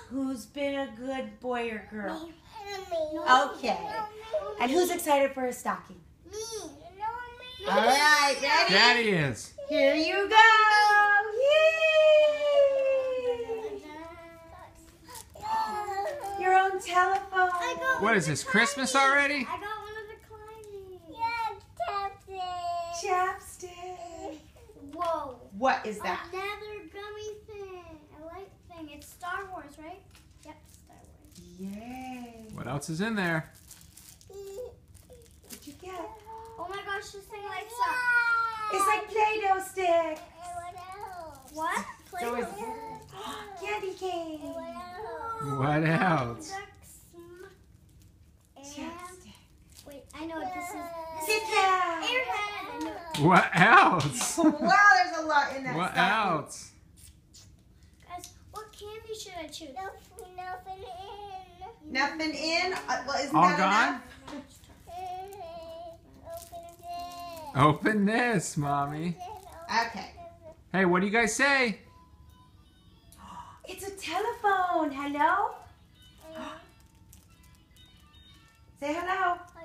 Who's been a good boy or girl? Me. Okay. And who's excited for a stocking? Me. All right, ready? Daddy is. Here you go. Yay! Your own telephone. What is this, Christmas already? I got one of the climbing. Chapstick. Whoa. What is that? Another gummy thing. A light thing. It's Star Wars, right? Yep, Star Wars. Yay. What else is in there? What'd you get? Oh my gosh, this thing lights up. It's like Play-Doh stick. What? So it's candy cane. What else? Chapstick. Wait, I know what this is. Kit Kat. Airhead. I know. What else? Wow, there's a lot in that What stocking. else? Guys, what candy should I choose? Nothing in? Well, isn't All that gone? enough? Open this, Mommy. Okay. Hey, what do you guys say? It's a telephone. Hello? Say hello.